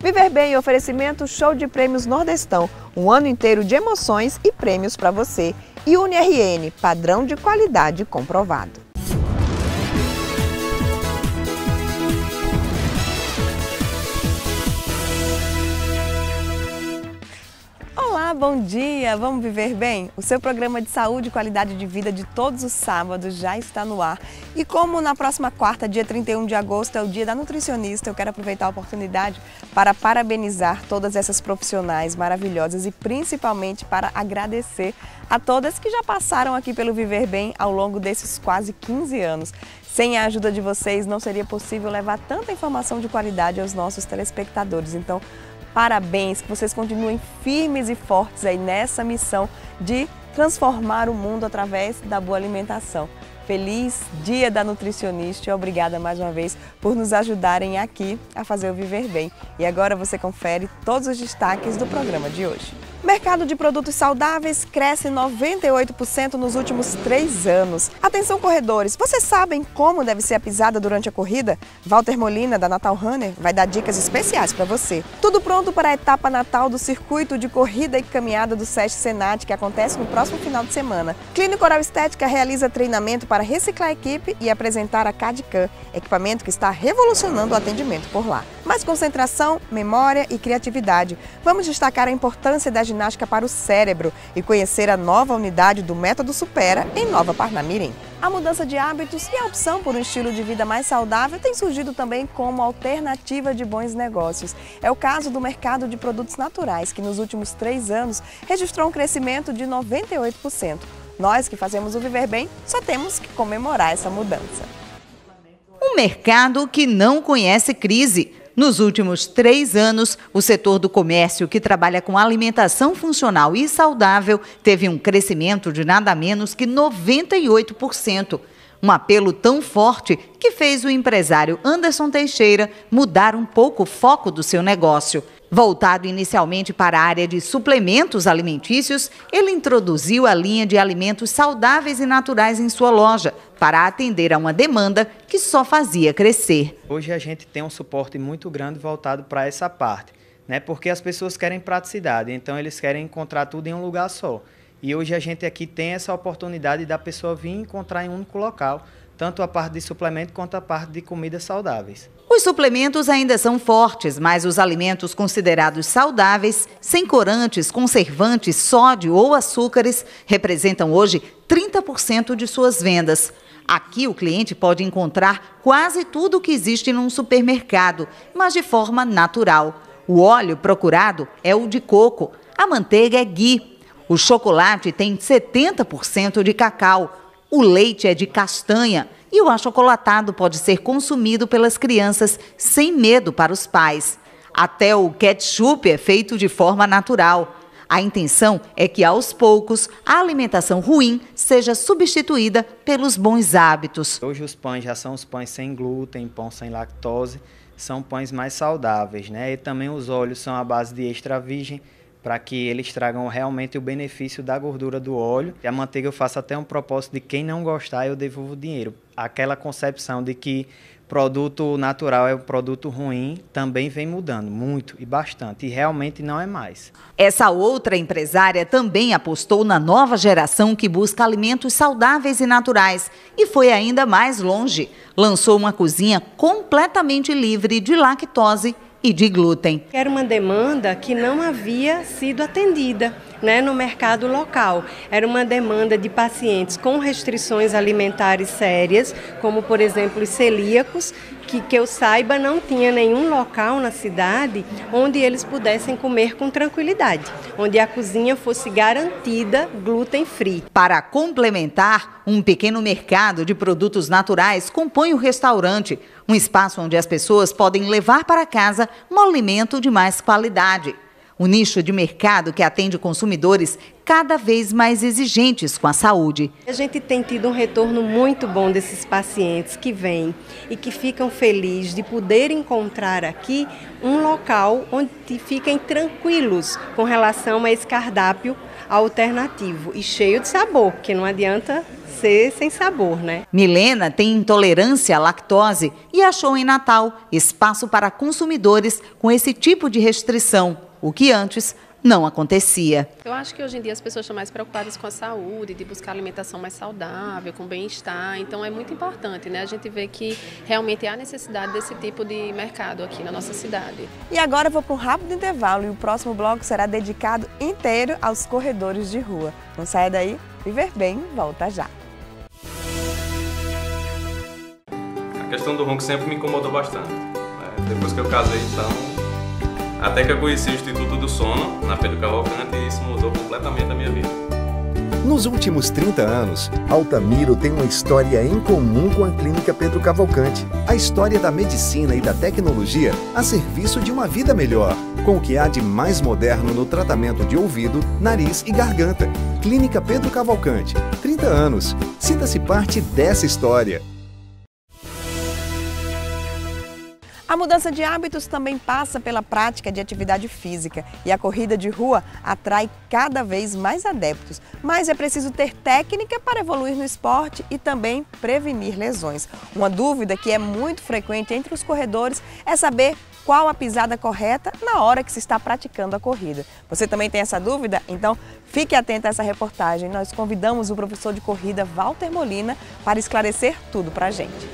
Viver Bem, oferecimento show de prêmios Nordestão, um ano inteiro de emoções e prêmios para você. E UniRN, padrão de qualidade comprovado. Olá, bom dia! Vamos viver bem? O seu programa de saúde e qualidade de vida de todos os sábados já está no ar. E como na próxima quarta, dia 31 de agosto, é o dia da nutricionista, eu quero aproveitar a oportunidade para parabenizar todas essas profissionais maravilhosas e principalmente para agradecer a todas que já passaram aqui pelo Viver Bem ao longo desses quase 15 anos. Sem a ajuda de vocês, não seria possível levar tanta informação de qualidade aos nossos telespectadores. Então, parabéns, que vocês continuem firmes e fortes aí nessa missão de transformar o mundo através da boa alimentação. Feliz Dia da Nutricionista e obrigada mais uma vez por nos ajudarem aqui a fazer o Viver Bem. E agora você confere todos os destaques do programa de hoje. O mercado de produtos saudáveis cresce 98% nos últimos 3 anos. Atenção corredores, vocês sabem como deve ser a pisada durante a corrida? Walter Molina, da Natal Runner, vai dar dicas especiais para você. Tudo pronto para a etapa natal do circuito de corrida e caminhada do SESC Senat, que acontece no próximo final de semana. Clínica Oral Estética realiza treinamento para reciclar a equipe e apresentar a CAD/CAM, equipamento que está revolucionando o atendimento por lá. Mais concentração, memória e criatividade. Vamos destacar a importância da ginástica para o cérebro e conhecer a nova unidade do Método Supera em Nova Parnamirim. A mudança de hábitos e a opção por um estilo de vida mais saudável tem surgido também como alternativa de bons negócios. É o caso do mercado de produtos naturais, que nos últimos 3 anos registrou um crescimento de 98%. Nós que fazemos o Viver Bem só temos que comemorar essa mudança. Um mercado que não conhece crise. Nos últimos 3 anos, o setor do comércio, que trabalha com alimentação funcional e saudável, teve um crescimento de nada menos que 98%. Um apelo tão forte que fez o empresário Anderson Teixeira mudar um pouco o foco do seu negócio. Voltado inicialmente para a área de suplementos alimentícios, ele introduziu a linha de alimentos saudáveis e naturais em sua loja, para atender a uma demanda que só fazia crescer. Hoje a gente tem um suporte muito grande voltado para essa parte, né? Porque as pessoas querem praticidade, então eles querem encontrar tudo em um lugar só. E hoje a gente aqui tem essa oportunidade da pessoa vir encontrar em um único local, tanto a parte de suplemento quanto a parte de comidas saudáveis. Os suplementos ainda são fortes, mas os alimentos considerados saudáveis, sem corantes, conservantes, sódio ou açúcares, representam hoje 30% de suas vendas. Aqui o cliente pode encontrar quase tudo o que existe num supermercado, mas de forma natural. O óleo procurado é o de coco, a manteiga é ghee, o chocolate tem 70% de cacau, o leite é de castanha e o achocolatado pode ser consumido pelas crianças sem medo para os pais. Até o ketchup é feito de forma natural. A intenção é que, aos poucos, a alimentação ruim seja substituída pelos bons hábitos. Hoje os pães já são os pães sem glúten, pão sem lactose, são pães mais saudáveis, né? E também os óleos são à base de extra virgem, para que eles tragam realmente o benefício da gordura do óleo. E a manteiga eu faço até um propósito de quem não gostar, eu devolvo o dinheiro. Aquela concepção de que produto natural é um produto ruim também vem mudando muito e bastante, e realmente não é mais. Essa outra empresária também apostou na nova geração que busca alimentos saudáveis e naturais e foi ainda mais longe. Lançou uma cozinha completamente livre de lactose e de glúten. Era uma demanda que não havia sido atendida, né, no mercado local. Era uma demanda de pacientes com restrições alimentares sérias, como por exemplo os celíacos, que eu saiba não tinha nenhum local na cidade onde eles pudessem comer com tranquilidade, onde a cozinha fosse garantida gluten free. Para complementar, um pequeno mercado de produtos naturais compõe o restaurante, um espaço onde as pessoas podem levar para casa um alimento de mais qualidade. Um nicho de mercado que atende consumidores cada vez mais exigentes com a saúde. A gente tem tido um retorno muito bom desses pacientes que vêm e que ficam felizes de poder encontrar aqui um local onde fiquem tranquilos com relação a esse cardápio alternativo e cheio de sabor, porque não adianta ser sem sabor, né? Milena tem intolerância à lactose e achou em Natal espaço para consumidores com esse tipo de restrição, o que antes não acontecia. Eu acho que hoje em dia as pessoas estão mais preocupadas com a saúde, de buscar alimentação mais saudável, com bem-estar. Então é muito importante, né? A gente vê que realmente há necessidade desse tipo de mercado aqui na nossa cidade. E agora eu vou para um rápido intervalo e o próximo bloco será dedicado inteiro aos corredores de rua. Não saia daí, Viver Bem volta já. A questão do ronco sempre me incomodou bastante. Depois que eu casei, então, até que eu conheci o Instituto do Sono, na Pedro Cavalcante, e isso mudou completamente a minha vida. Nos últimos 30 anos, Altamiro tem uma história em comum com a Clínica Pedro Cavalcante. A história da medicina e da tecnologia a serviço de uma vida melhor, com o que há de mais moderno no tratamento de ouvido, nariz e garganta. Clínica Pedro Cavalcante, 30 anos. Sinta-se parte dessa história. A mudança de hábitos também passa pela prática de atividade física e a corrida de rua atrai cada vez mais adeptos. Mas é preciso ter técnica para evoluir no esporte e também prevenir lesões. Uma dúvida que é muito frequente entre os corredores é saber qual a pisada correta na hora que se está praticando a corrida. Você também tem essa dúvida? Então fique atento a essa reportagem. Nós convidamos o professor de corrida Walter Molina para esclarecer tudo para a gente.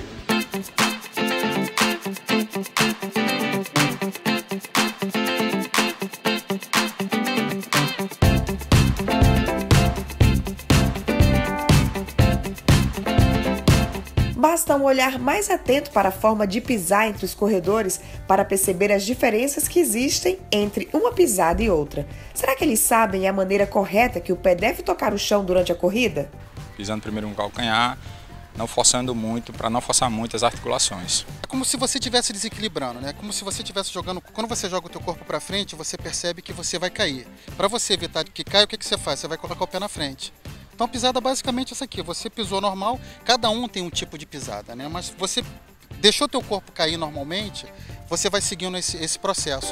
Basta um olhar mais atento para a forma de pisar entre os corredores para perceber as diferenças que existem entre uma pisada e outra. Será que eles sabem a maneira correta que o pé deve tocar o chão durante a corrida? Pisando primeiro no calcanhar, não forçando muito, para não forçar muito as articulações. É como se você estivesse desequilibrando, né? Como se você estivesse jogando. Quando você joga o teu corpo para frente, você percebe que você vai cair. Para você evitar que caia, o que você faz? Você vai colocar o pé na frente. Então a pisada basicamente é essa aqui, você pisou normal, cada um tem um tipo de pisada, né? Mas você deixou teu corpo cair normalmente, você vai seguindo esse processo.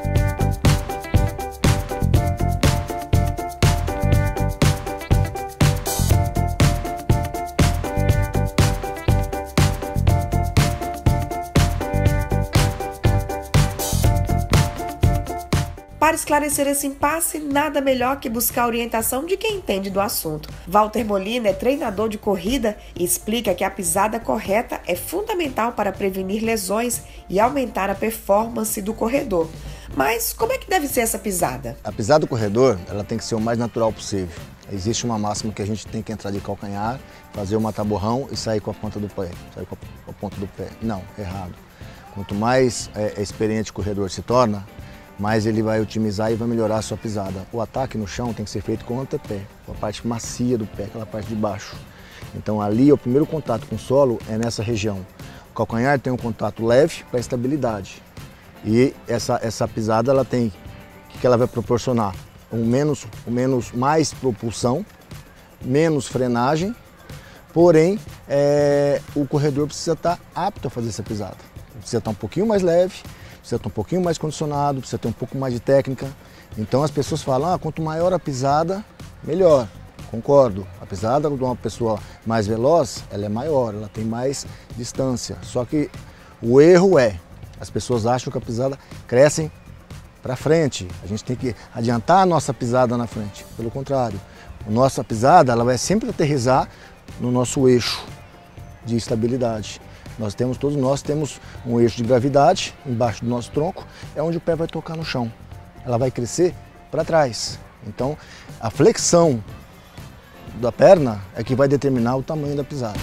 Para esclarecer esse impasse, nada melhor que buscar a orientação de quem entende do assunto. Walter Molina é treinador de corrida e explica que a pisada correta é fundamental para prevenir lesões e aumentar a performance do corredor. Mas como é que deve ser essa pisada? A pisada do corredor, ela tem que ser o mais natural possível. Existe uma máxima que a gente tem que entrar de calcanhar, fazer um mataborrão e sair com a ponta do pé. Sair com a ponta do pé. Não, errado. Quanto mais experiente o corredor se torna, mais ele vai otimizar e vai melhorar a sua pisada. O ataque no chão tem que ser feito com o antepé, com a parte macia do pé, aquela parte de baixo. Então ali o primeiro contato com o solo é nessa região. O calcanhar tem um contato leve para estabilidade. E essa pisada ela tem, o que ela vai proporcionar? Mais propulsão, menos frenagem, porém o corredor precisa estar apto a fazer essa pisada. Precisa estar um pouquinho mais leve, precisa estar um pouquinho mais condicionado, precisa ter um pouco mais de técnica. Então as pessoas falam, quanto maior a pisada, melhor. Concordo, a pisada de uma pessoa mais veloz, ela é maior, ela tem mais distância. Só que o erro as pessoas acham que a pisada cresce para frente. A gente tem que adiantar a nossa pisada na frente. Pelo contrário, a nossa pisada ela vai sempre aterrissar no nosso eixo de estabilidade. Todos nós temos um eixo de gravidade embaixo do nosso tronco, é onde o pé vai tocar no chão. Ela vai crescer para trás. Então, a flexão da perna é que vai determinar o tamanho da pisada.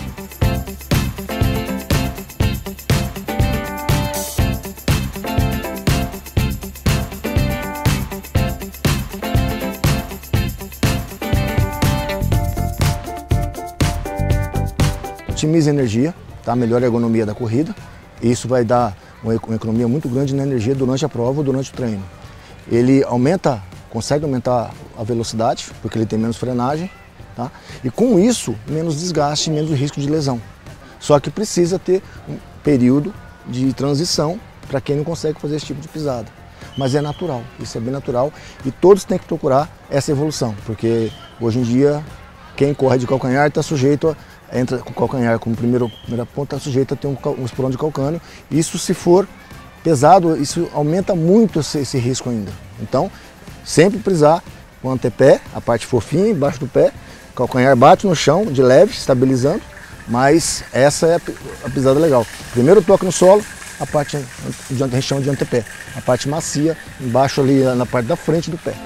Otimiza a energia. Melhora a ergonomia da corrida, e isso vai dar uma economia muito grande na energia durante a prova ou durante o treino. Ele aumenta consegue aumentar a velocidade, porque ele tem menos frenagem, tá? E com isso, menos desgaste e menos risco de lesão. Só que precisa ter um período de transição para quem não consegue fazer esse tipo de pisada. Mas é natural, isso é bem natural e todos têm que procurar essa evolução, porque hoje em dia quem corre de calcanhar está sujeito a, entra com o calcanhar como primeira ponta, está sujeito a ter um esporão de calcânio. Isso, se for pesado, isso aumenta muito esse risco ainda. Então, sempre prisar com o antepé, a parte fofinha embaixo do pé, o calcanhar bate no chão de leve, estabilizando, mas essa é a pisada legal. Primeiro toque no solo, a parte a gente chama de antepé, a parte macia embaixo ali na parte da frente do pé.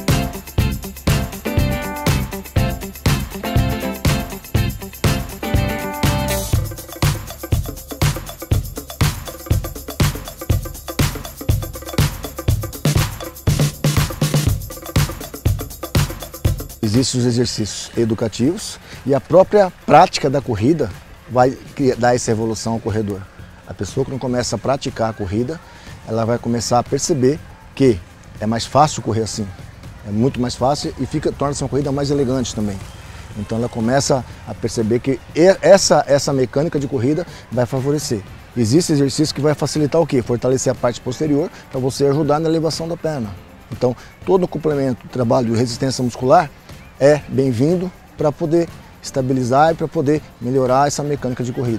Existem os exercícios educativos e a própria prática da corrida vai dar essa evolução ao corredor. A pessoa que não começa a praticar a corrida, ela vai começar a perceber que é mais fácil correr assim. É muito mais fácil e torna-se uma corrida mais elegante também. Então ela começa a perceber que essa mecânica de corrida vai favorecer. Existe exercício que vai facilitar o quê? Fortalecer a parte posterior para você ajudar na elevação da perna. Então todo o complemento, trabalho de resistência muscular é bem-vindo para poder estabilizar e para poder melhorar essa mecânica de corrida.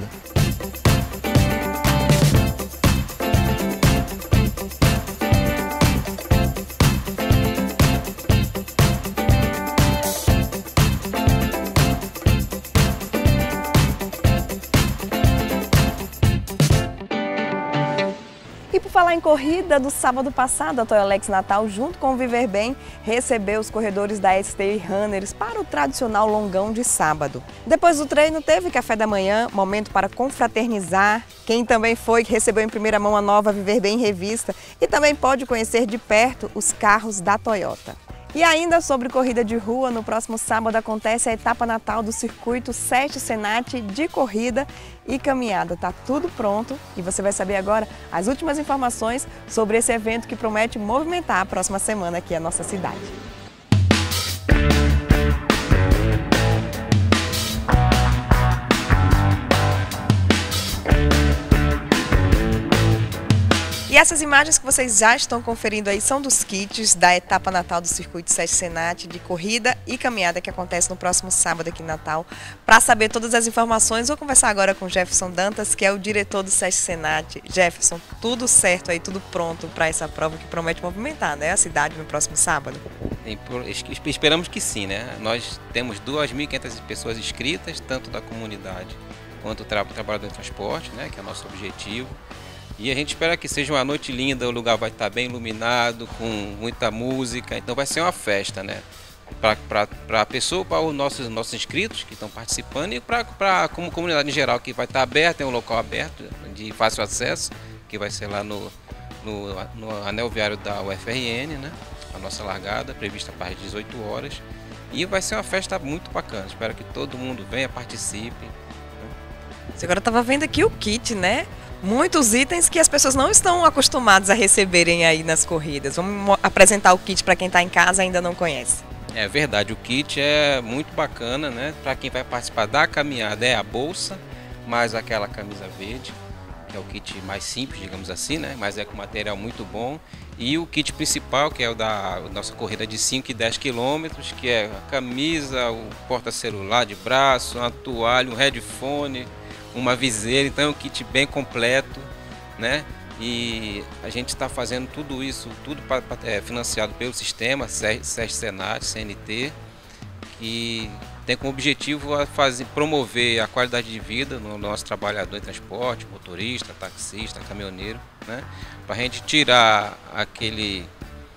E por falar em corrida, do sábado passado, a Toyolex Natal, junto com o Viver Bem, recebeu os corredores da STI Runners para o tradicional longão de sábado. Depois do treino, teve café da manhã, momento para confraternizar. Quem também foi, recebeu em primeira mão a nova Viver Bem revista e também pode conhecer de perto os carros da Toyota. E ainda sobre corrida de rua, no próximo sábado acontece a etapa natal do circuito SESC Senat de corrida e caminhada. Tá tudo pronto e você vai saber agora as últimas informações sobre esse evento que promete movimentar a próxima semana aqui a nossa cidade. E essas imagens que vocês já estão conferindo aí são dos kits da etapa natal do circuito SESC Senat de corrida e caminhada que acontece no próximo sábado aqui em Natal. Para saber todas as informações, vou conversar agora com o Jefferson Dantas, que é o diretor do SESC Senat. Jefferson, tudo certo aí, tudo pronto para essa prova que promete movimentar, né, a cidade no próximo sábado? Esperamos que sim, né? Nós temos 2.500 pessoas inscritas, tanto da comunidade quanto do trabalhador de transporte, né, que é o nosso objetivo. E a gente espera que seja uma noite linda, o lugar vai estar bem iluminado, com muita música, então vai ser uma festa, né? Para a pessoa, para os nossos inscritos que estão participando e para como comunidade em geral, que vai estar aberta, é um local aberto, de fácil acesso, que vai ser lá no anel viário da UFRN, né? A nossa largada, prevista para as 18 horas. E vai ser uma festa muito bacana, espero que todo mundo venha, participe. Você agora estava vendo aqui o kit, né? Muitos itens que as pessoas não estão acostumadas a receberem aí nas corridas. Vamos apresentar o kit para quem está em casa e ainda não conhece. É verdade, o kit é muito bacana, né? Para quem vai participar da caminhada é a bolsa, mais aquela camisa verde, que é o kit mais simples, digamos assim, né? Mas é com material muito bom. E o kit principal, que é o da nossa corrida de 5 e 10 quilômetros, que é a camisa, o porta-celular de braço, uma toalha, um headphone, uma viseira, então é um kit bem completo, né? E a gente está fazendo tudo isso, tudo financiado pelo sistema SESC Senat, CNT, que tem como objetivo promover a qualidade de vida no nosso trabalhador em transporte, motorista, taxista, caminhoneiro, né? Para a gente tirar aquele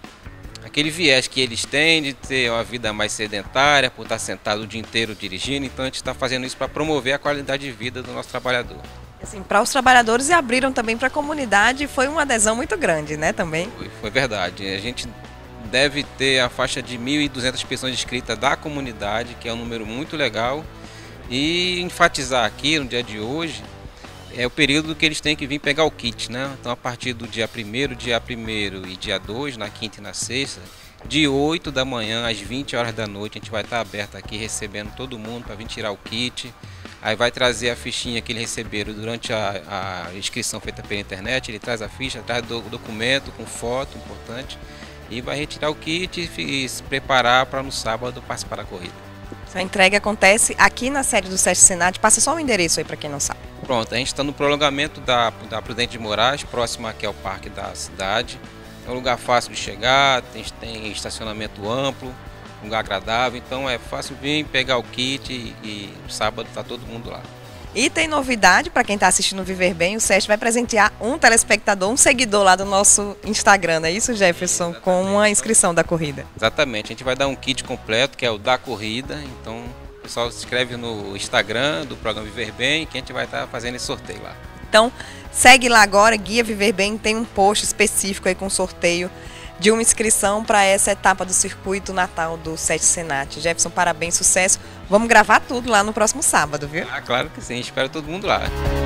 viés que eles têm de ter uma vida mais sedentária, por estar sentado o dia inteiro dirigindo. Então a gente está fazendo isso para promover a qualidade de vida do nosso trabalhador. Assim, para os trabalhadores e abriram também para a comunidade, foi uma adesão muito grande, né, também? Foi verdade. A gente deve ter a faixa de 1.200 pessoas inscritas da comunidade, que é um número muito legal. E enfatizar aqui, no dia de hoje, é o período que eles têm que vir pegar o kit, né? Então, a partir do dia 1º e dia 2, na quinta e na sexta, De 8 da manhã às 20 horas da noite, a gente vai estar aberto aqui recebendo todo mundo para vir tirar o kit. Aí vai trazer a fichinha que eles receberam durante a inscrição feita pela internet. Ele traz a ficha, traz o documento com foto, importante. E vai retirar o kit e se preparar para no sábado participar da corrida. A entrega acontece aqui na sede do SESC Senat. Passa só o endereço aí para quem não sabe. Pronto, a gente está no prolongamento da Prudente de Moraes, próximo aqui ao Parque da Cidade. É um lugar fácil de chegar, tem estacionamento amplo, lugar agradável, então é fácil vir pegar o kit e sábado está todo mundo lá. E tem novidade para quem está assistindo Viver Bem, o SESC vai presentear um telespectador, um seguidor lá do nosso Instagram, não é isso, Jefferson? Exatamente. Com uma inscrição da corrida. Exatamente, a gente vai dar um kit completo, que é o da corrida, então o pessoal se inscreve no Instagram do programa Viver Bem, que a gente vai estar fazendo esse sorteio lá. Então, segue lá agora, Guia Viver Bem, tem um post específico aí com sorteio de uma inscrição para essa etapa do Circuito Natal do SESC Senat. Jefferson, parabéns, sucesso. Vamos gravar tudo lá no próximo sábado, viu? Ah, claro que sim, espero todo mundo lá.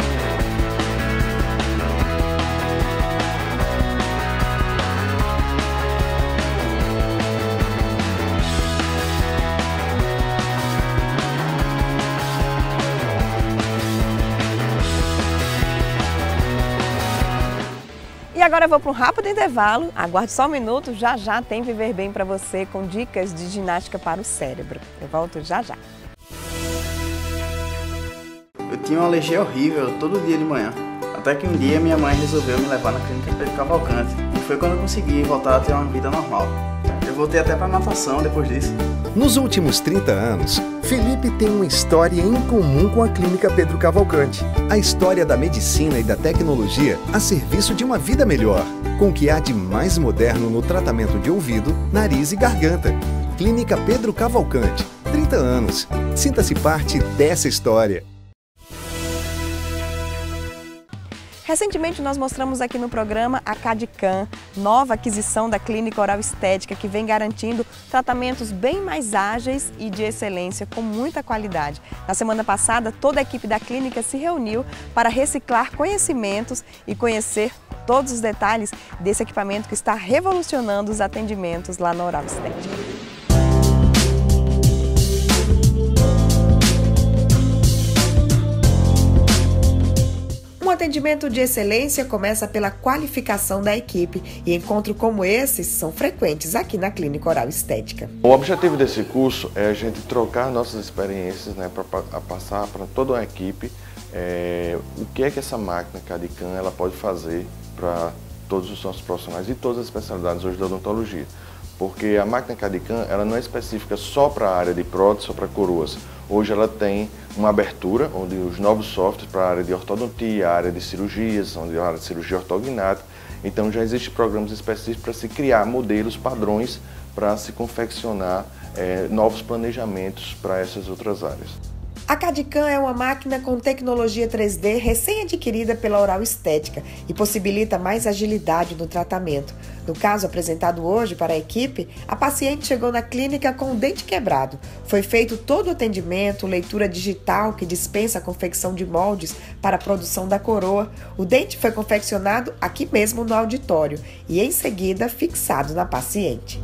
E agora eu vou para um rápido intervalo, aguarde só um minuto, já já tem Viver Bem para você com dicas de ginástica para o cérebro. Eu volto já já. Eu tinha uma alergia horrível todo dia de manhã, até que um dia minha mãe resolveu me levar na clínica Pedro Cavalcante e foi quando eu consegui voltar a ter uma vida normal. Eu voltei até para natação depois disso. Nos últimos 30 anos, Felipe tem uma história em comum com a Clínica Pedro Cavalcante. A história da medicina e da tecnologia a serviço de uma vida melhor, com o que há de mais moderno no tratamento de ouvido, nariz e garganta. Clínica Pedro Cavalcante, 30 anos. Sinta-se parte dessa história. Recentemente nós mostramos aqui no programa a Cadicam, nova aquisição da Clínica Oral Estética, que vem garantindo tratamentos bem mais ágeis e de excelência, com muita qualidade. Na semana passada, toda a equipe da clínica se reuniu para reciclar conhecimentos e conhecer todos os detalhes desse equipamento que está revolucionando os atendimentos lá na Oral Estética. Um atendimento de excelência começa pela qualificação da equipe e encontros como esses são frequentes aqui na Clínica Oral Estética. O objetivo desse curso é a gente trocar nossas experiências, né, para passar para toda a equipe o que é que essa máquina Cadicam ela pode fazer para todos os nossos profissionais e todas as especialidades hoje da odontologia. Porque a máquina Cadicam ela não é específica só para a área de prótese ou para coroas. Hoje ela tem uma abertura onde os novos softwares para a área de ortodontia, a área de cirurgias, onde a área de cirurgia ortognática. Então já existem programas específicos para se criar modelos, padrões, para se confeccionar novos planejamentos para essas outras áreas. A Cadicam é uma máquina com tecnologia 3D recém-adquirida pela Oral Estética e possibilita mais agilidade no tratamento. No caso apresentado hoje para a equipe, a paciente chegou na clínica com o dente quebrado. Foi feito todo o atendimento, leitura digital que dispensa a confecção de moldes para a produção da coroa. O dente foi confeccionado aqui mesmo no auditório e em seguida fixado na paciente.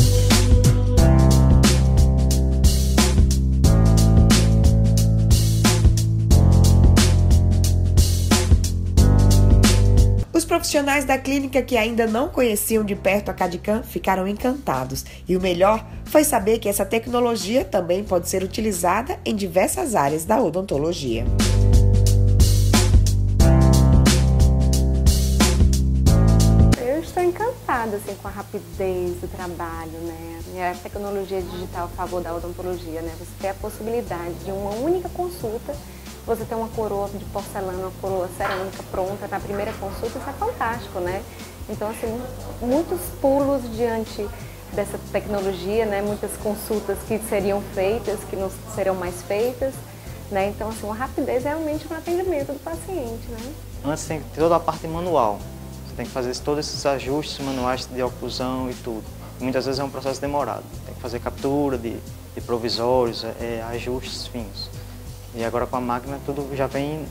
Os profissionais da clínica que ainda não conheciam de perto a Cadicam ficaram encantados. E o melhor foi saber que essa tecnologia também pode ser utilizada em diversas áreas da odontologia. Eu estou encantada assim, com a rapidez do trabalho, né? A tecnologia digital a favor da odontologia, né? Você tem a possibilidade de uma única consulta. Você tem uma coroa de porcelana, uma coroa cerâmica pronta na primeira consulta, isso é fantástico, né? Então, assim, muitos pulos diante dessa tecnologia, né? Muitas consultas que seriam feitas, que não serão mais feitas, né? Então, assim, uma rapidez realmente no atendimento do paciente, né? Antes tem que ter toda a parte manual. Você tem que fazer todos esses ajustes manuais de oclusão e tudo. Muitas vezes é um processo demorado. Tem que fazer captura de provisórios, ajustes finos. E agora com a máquina tudo já vem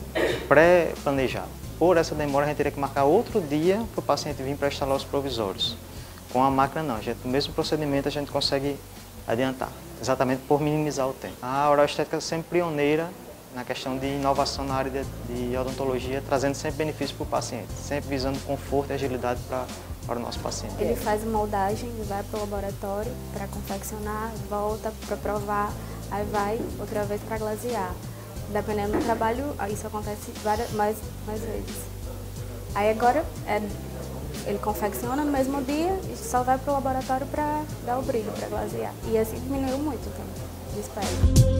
pré-planejado. Por essa demora a gente teria que marcar outro dia para o paciente vir para instalar os provisórios. Com a máquina não, no mesmo procedimento a gente consegue adiantar, exatamente por minimizar o tempo. A Oral Estética é sempre pioneira na questão de inovação na área de odontologia, trazendo sempre benefícios para o paciente, sempre visando conforto e agilidade para o nosso paciente. Ele faz moldagem, vai para o laboratório para confeccionar, volta para provar, aí vai outra vez para glasear. Dependendo do trabalho, isso acontece mais vezes. Aí agora ele confecciona no mesmo dia e só vai para o laboratório para dar o brilho, para glasear. E assim diminuiu muito o tempo de espera.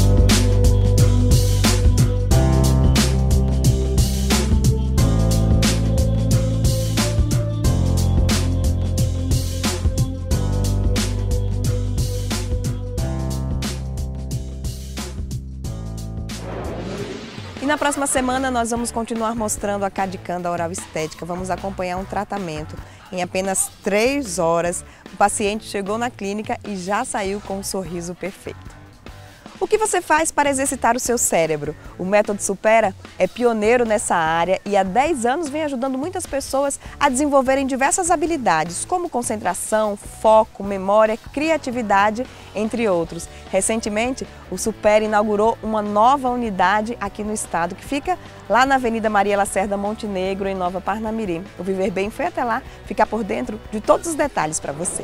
E na próxima semana nós vamos continuar mostrando a Cadicanda Oral Estética. Vamos acompanhar um tratamento. Em apenas 3 horas, o paciente chegou na clínica e já saiu com um sorriso perfeito. O que você faz para exercitar o seu cérebro? O Método Supera é pioneiro nessa área e há 10 anos vem ajudando muitas pessoas a desenvolverem diversas habilidades, como concentração, foco, memória, criatividade, entre outros. Recentemente, o Supera inaugurou uma nova unidade aqui no estado, que fica lá na Avenida Maria Lacerda Montenegro, em Nova Parnamirim. O Viver Bem foi até lá ficar por dentro de todos os detalhes para você.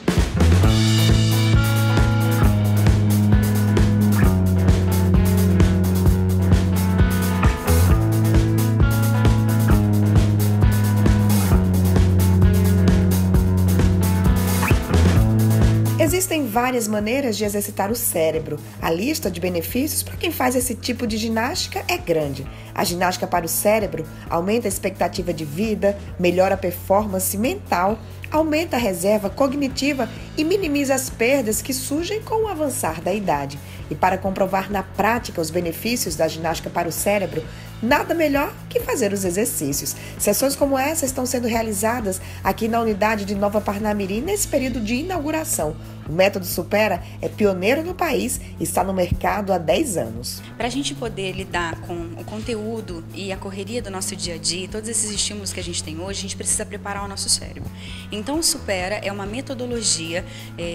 Existem várias maneiras de exercitar o cérebro. A lista de benefícios para quem faz esse tipo de ginástica é grande. A ginástica para o cérebro aumenta a expectativa de vida, melhora a performance mental, aumenta a reserva cognitiva e minimiza as perdas que surgem com o avançar da idade. E para comprovar na prática os benefícios da ginástica para o cérebro, nada melhor que fazer os exercícios. Sessões como essa estão sendo realizadas aqui na unidade de Nova Parnamirim nesse período de inauguração. O Método Supera é pioneiro no país e está no mercado há 10 anos. Para a gente poder lidar com o conteúdo e a correria do nosso dia a dia, todos esses estímulos que a gente tem hoje, a gente precisa preparar o nosso cérebro. Então o Supera é uma metodologia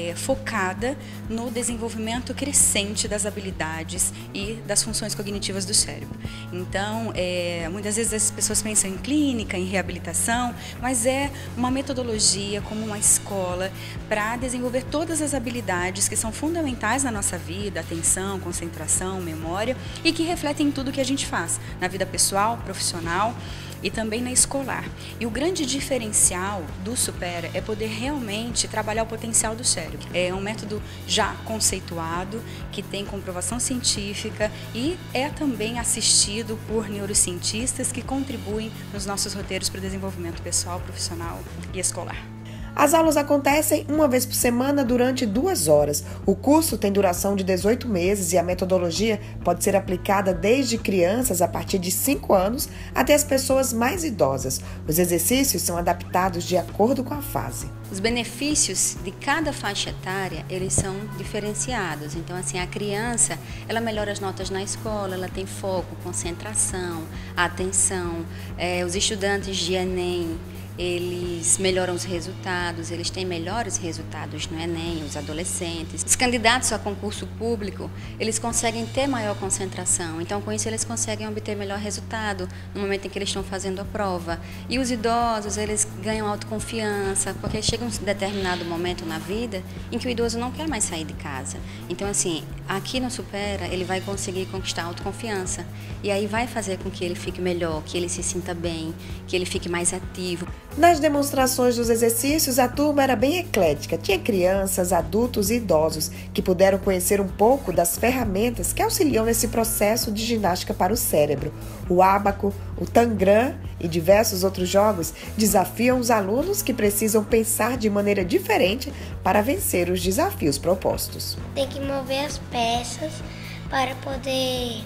focada no desenvolvimento crescente das habilidades e das funções cognitivas do cérebro. Então, muitas vezes as pessoas pensam em clínica, em reabilitação, mas é uma metodologia como uma escola para desenvolver todas as habilidades que são fundamentais na nossa vida, atenção, concentração, memória, e que refletem em tudo que a gente faz, na vida pessoal, profissional e também na escolar. E o grande diferencial do Supera é poder realmente trabalhar o potencial do cérebro. É um método já conceituado, que tem comprovação científica e é também assistido por neurocientistas que contribuem nos nossos roteiros para o desenvolvimento pessoal, profissional e escolar. As aulas acontecem uma vez por semana durante 2 horas. O curso tem duração de 18 meses e a metodologia pode ser aplicada desde crianças a partir de 5 anos até as pessoas mais idosas. Os exercícios são adaptados de acordo com a fase. Os benefícios de cada faixa etária, eles são diferenciados. Então, assim, a criança, ela melhora as notas na escola, ela tem foco, concentração, atenção. Os estudantes de Enem, eles melhoram os resultados, eles têm melhores resultados no Enem, os adolescentes. Os candidatos a concurso público, eles conseguem ter maior concentração, então com isso eles conseguem obter melhor resultado no momento em que eles estão fazendo a prova. E os idosos, eles ganham autoconfiança, porque chega um determinado momento na vida em que o idoso não quer mais sair de casa. Então assim, aqui no Supera, ele vai conseguir conquistar a autoconfiança e aí vai fazer com que ele fique melhor, que ele se sinta bem, que ele fique mais ativo. Nas demonstrações dos exercícios, a turma era bem eclética. Tinha crianças, adultos e idosos que puderam conhecer um pouco das ferramentas que auxiliam nesse processo de ginástica para o cérebro. O ábaco, o tangram e diversos outros jogos desafiam os alunos que precisam pensar de maneira diferente para vencer os desafios propostos. Tem que mover as peças para poder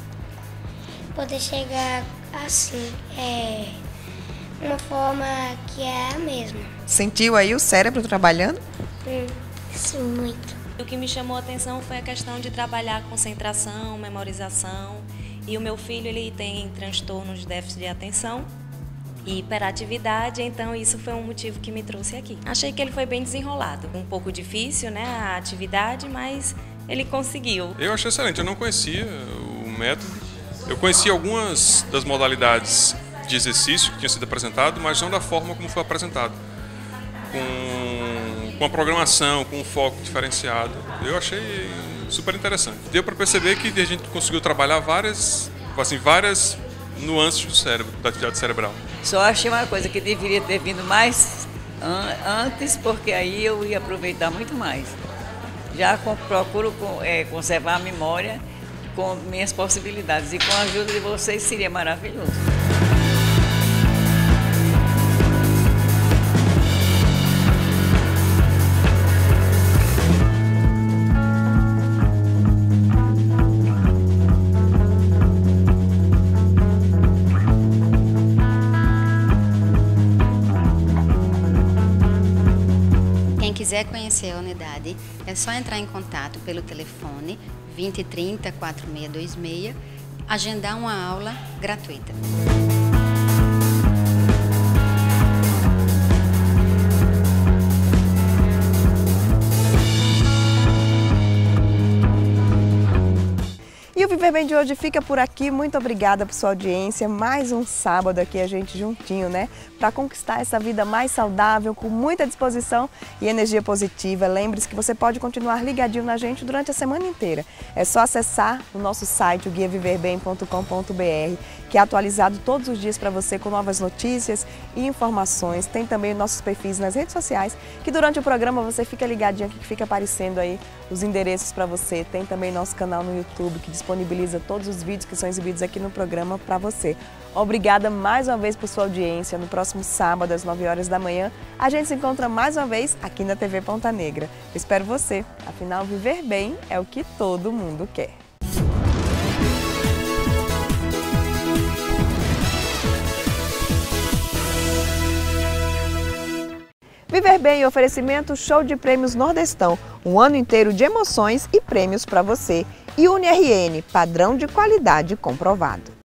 chegar assim, uma forma que é a mesma. Sentiu aí o cérebro trabalhando? Sim, muito. O que me chamou a atenção foi a questão de trabalhar a concentração, memorização. E o meu filho, ele tem transtorno de déficit de atenção. e hiperatividade, então isso foi um motivo que me trouxe aqui. Achei que ele foi bem desenrolado. Um pouco difícil, né, a atividade, mas ele conseguiu. Eu achei excelente, eu não conhecia o método. Eu conhecia algumas das modalidades de exercício que tinha sido apresentado, mas não da forma como foi apresentado. Com a programação, com um foco diferenciado. Eu achei super interessante. Deu para perceber que a gente conseguiu trabalhar várias nuances do cérebro, da atividade cerebral. Só achei uma coisa que deveria ter vindo mais antes, porque aí eu ia aproveitar muito mais. Já procuro conservar a memória com minhas possibilidades e com a ajuda de vocês seria maravilhoso. Quem quiser conhecer a unidade, é só entrar em contato pelo telefone 2030 4626, agendar uma aula gratuita. E o Viver Bem de hoje fica por aqui. Muito obrigada por sua audiência. Mais um sábado aqui, a gente juntinho, né? Para conquistar essa vida mais saudável, com muita disposição e energia positiva. Lembre-se que você pode continuar ligadinho na gente durante a semana inteira. É só acessar o nosso site, o guiaviverbem.com.br, que é atualizado todos os dias para você com novas notícias e informações. Tem também nossos perfis nas redes sociais, que durante o programa você fica ligadinho aqui, que fica aparecendo aí os endereços para você. Tem também nosso canal no YouTube, que disponibiliza todos os vídeos que são exibidos aqui no programa para você. Obrigada mais uma vez por sua audiência. No próximo sábado, às 9 horas da manhã, a gente se encontra mais uma vez aqui na TV Ponta Negra. Eu espero você. Afinal, viver bem é o que todo mundo quer. Viver Bem, oferecimento Show de Prêmios Nordestão, um ano inteiro de emoções e prêmios para você. E UniRN, padrão de qualidade comprovado.